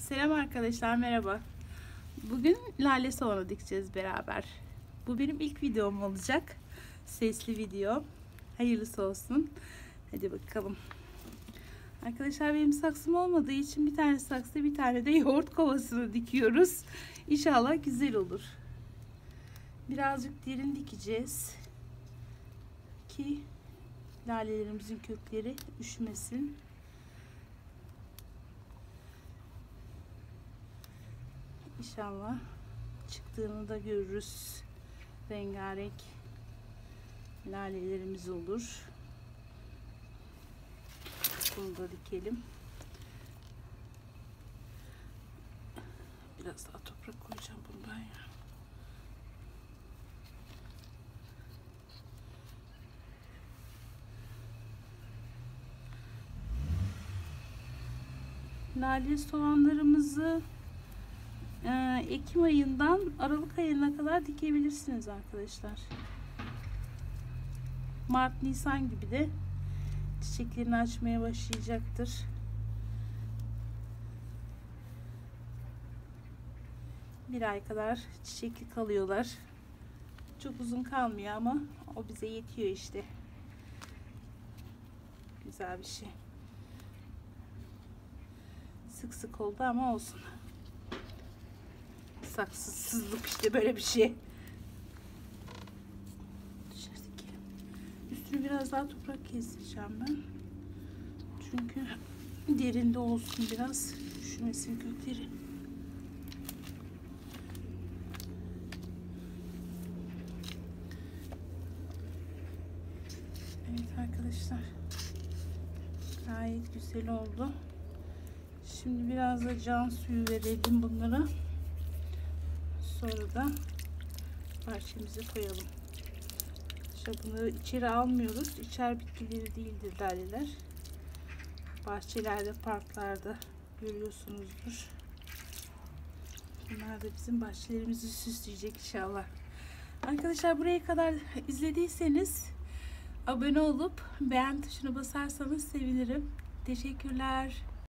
Selam arkadaşlar, merhaba. Bugün lale soğanı dikeceğiz beraber. Bu benim ilk videom olacak. Sesli video. Hayırlısı olsun. Hadi bakalım. Arkadaşlar benim saksım olmadığı için bir tane saksı, bir tane de yoğurt kovasını dikiyoruz. İnşallah güzel olur. Birazcık derin dikeceğiz ki lalelerimizin kökleri üşümesin. İnşallah çıktığını da görürüz. Rengarenk lalelerimiz olur. Bunu da dikelim. Biraz daha toprak koyacağım bundan ya. Lale soğanlarımızı Ekim ayından Aralık ayına kadar dikebilirsiniz arkadaşlar. Mart, Nisan gibi de çiçeklerini açmaya başlayacaktır. Bir ay kadar çiçekli kalıyorlar. Çok uzun kalmıyor ama o bize yetiyor işte. Güzel bir şey. Sık sık oldu ama olsun. Saksızlık işte böyle bir şey. Dışarıdaki. Üstünü biraz daha toprak keseceğim ben. Çünkü derinde olsun biraz. Üşümesin kökleri. Evet arkadaşlar. Gayet güzel oldu. Şimdi biraz da can suyu verelim bunlara. Sonra da bahçemize koyalım. İşte bunu içeri almıyoruz. İçer bitkileri değildir laleler. Bahçelerde, parklarda görüyorsunuzdur. Bunlar da bizim bahçelerimizi süsleyecek inşallah. Arkadaşlar buraya kadar izlediyseniz abone olup beğen tuşuna basarsanız sevinirim. Teşekkürler.